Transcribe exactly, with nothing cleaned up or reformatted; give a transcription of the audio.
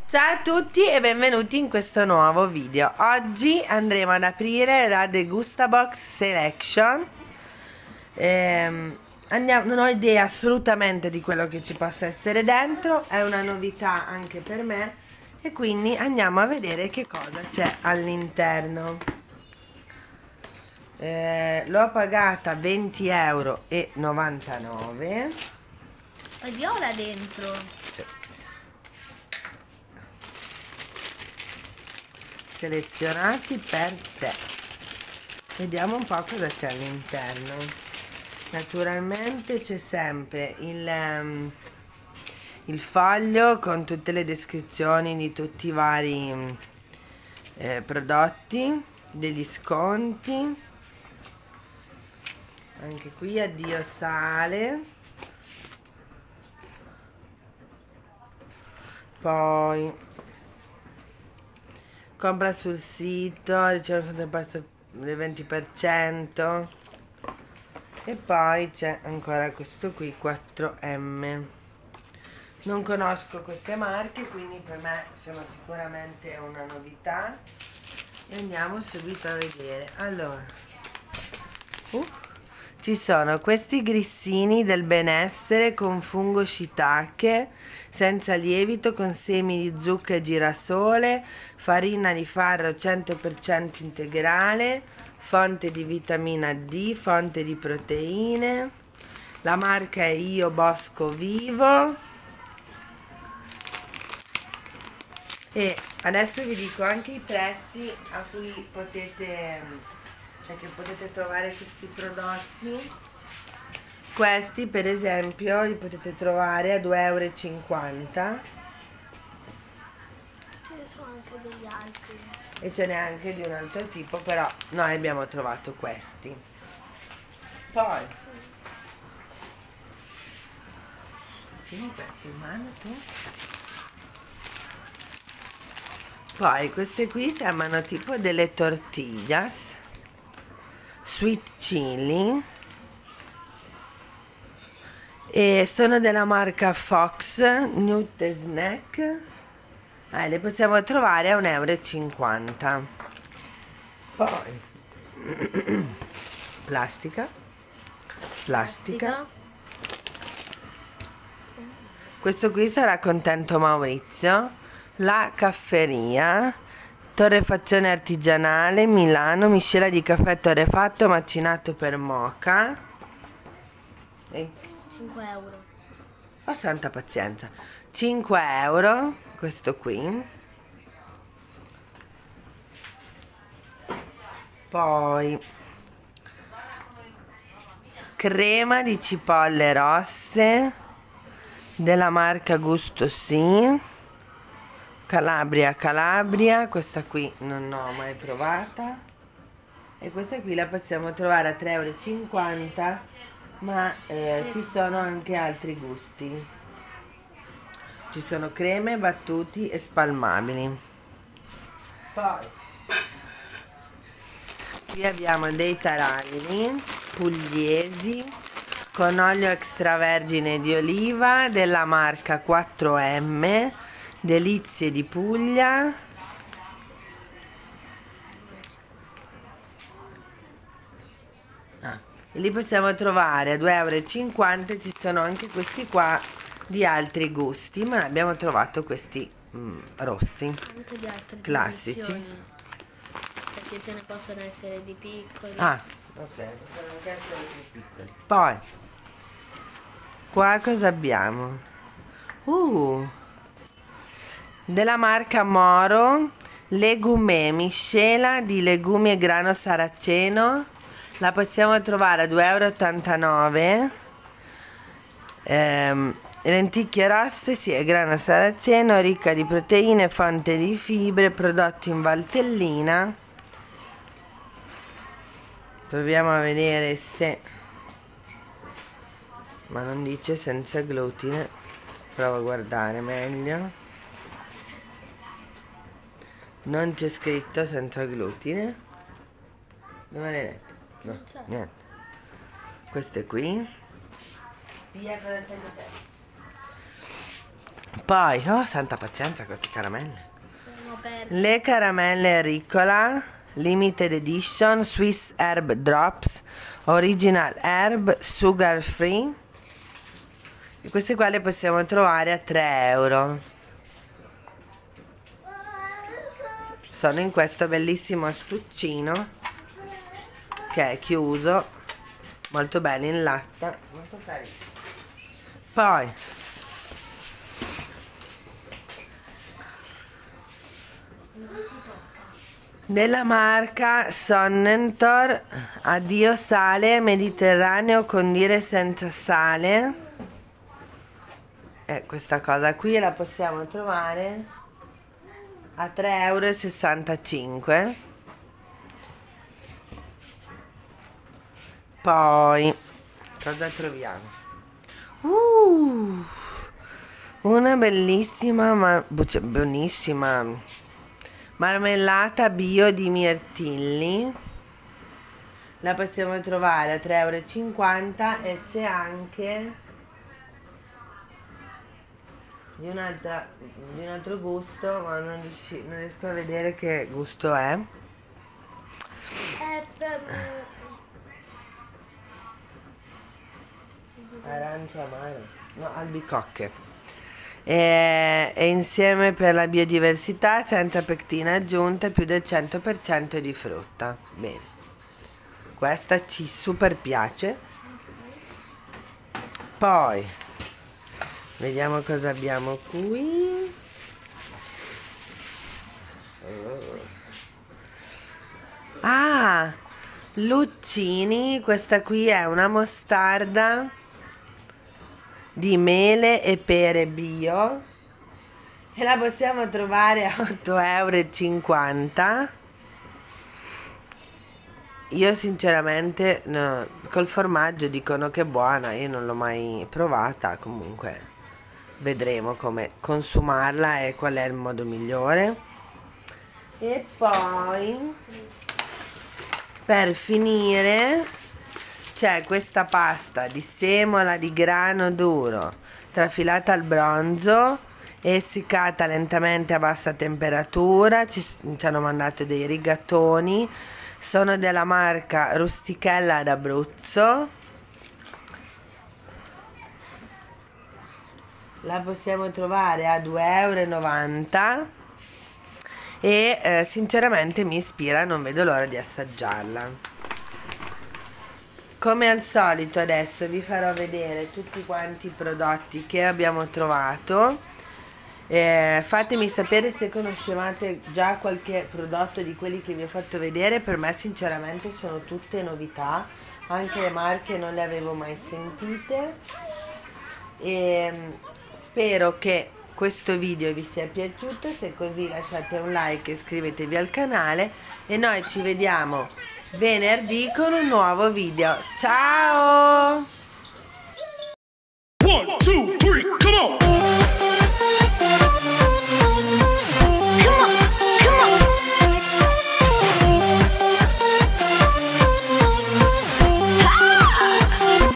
Ciao a tutti e benvenuti in questo nuovo video. Oggi andremo ad aprire la Degustabox Selection. ehm, andiamo, Non ho idea assolutamente di quello che ci possa essere dentro, è una novità anche per me e quindi andiamo a vedere che cosa c'è all'interno. eh, L'ho pagata venti euro e novantanove. È viola dentro. Selezionati per te. Vediamo un po' cosa c'è all'interno. Naturalmente c'è sempre il, um, il foglio con tutte le descrizioni di tutti i vari um, eh, prodotti, degli sconti. Anche qui addio sale. Poi compra sul sito, riceve del venti per cento. E poi c'è ancora questo qui, quattro emme. Non conosco queste marche, quindi per me sono sicuramente una novità. E andiamo subito a vedere. Allora, uh, ci sono questi grissini del benessere con fungo shiitake, senza lievito, con semi di zucca e girasole, farina di farro cento per cento integrale, fonte di vitamina D, fonte di proteine. La marca è Io Bosco Vivo. E adesso vi dico anche i prezzi a cui potete, cioè che potete trovare questi prodotti. Questi per esempio li potete trovare a due euro e cinquanta. Ce ne sono anche degli altri. E ce n'è anche di un altro tipo, però noi abbiamo trovato questi. Poi tieni questi in mano tu. Poi queste qui sembrano tipo delle tortillas sweet chili e sono della marca Fox Nut Snack. Eh, le possiamo trovare a un euro e cinquanta. Poi plastica plastica questo qui sarà contento Maurizio. La Cafferia, torrefazione artigianale, Milano, miscela di caffè torrefatto macinato per moka. E cinque euro. oh santa pazienza, cinque euro questo qui. Poi crema di cipolle rosse della marca Gusto Sì, Calabria Calabria. Questa qui non ho mai provata e questa qui la possiamo trovare a tre euro e cinquanta, ma eh, ci sono anche altri gusti. Ci sono creme, battuti e spalmabili. Poi qui abbiamo dei taralli pugliesi con olio extravergine di oliva della marca quattro emme, Delizie di Puglia. Ah, e li possiamo trovare a due euro e cinquanta. Ci sono anche questi qua di altri gusti, ma abbiamo trovato questi mm, rossi, Anche di altre classici, dimensioni, perché ce ne possono essere di piccoli. ah ok, possono anche essere più piccoli. Poi qua cosa abbiamo? uh della marca Moro, Legumè, miscela di legumi e grano saraceno. La possiamo trovare a due euro e ottantanove. ehm, lenticchie rosse, sì, e grano saraceno, ricca di proteine, fonte di fibre, prodotto in Valtellina. Proviamo a vedere se, ma non dice senza glutine. Provo a guardare meglio. Non c'è scritto senza glutine. Dove l'hai letto? No, niente. Queste qui. Via, cosa stai facendo? Poi, oh santa pazienza queste caramelle. Sono per... Le caramelle Ricola Limited Edition Swiss Herb Drops Original Herb Sugar Free. E queste qua le possiamo trovare a tre euro. Sono in questo bellissimo astuccino che è chiuso, molto bene in latta, molto carino. Poi della marca Sonnentor Addio Sale Mediterraneo condire senza sale. E questa cosa qui la possiamo trovare a tre e sessantacinque euro. Poi cosa troviamo? Uh, una bellissima ma buonissima marmellata bio di mirtilli. La possiamo trovare a tre e cinquanta euro e c'è anche di, un'altra, di un altro gusto, ma non, riusci, non riesco a vedere che gusto è. Arancia amara, no, albicocche. E, e insieme per la biodiversità, senza pectina aggiunta, più del cento per cento di frutta. Bene, questa ci super piace. Poi vediamo cosa abbiamo qui. Ah, Luccini, questa qui è una mostarda di mele e pere bio e la possiamo trovare a otto e cinquanta euro. Io sinceramente no, col formaggio dicono che è buona, io non l'ho mai provata, comunque vedremo come consumarla e qual è il modo migliore. E poi per finire c'è questa pasta di semola di grano duro trafilata al bronzo e essiccata lentamente a bassa temperatura. Ci, ci hanno mandato dei rigatoni, sono della marca Rustichella d'Abruzzo. La possiamo trovare a due e novanta euro e eh, sinceramente mi ispira, non vedo l'ora di assaggiarla. Come al solito adesso vi farò vedere tutti quanti i prodotti che abbiamo trovato. Eh, fatemi sapere se conoscevate già qualche prodotto di quelli che vi ho fatto vedere. Per me sinceramente sono tutte novità, anche le marche non le avevo mai sentite. E spero che questo video vi sia piaciuto, se è così lasciate un like e iscrivetevi al canale e noi ci vediamo venerdì con un nuovo video. Ciao!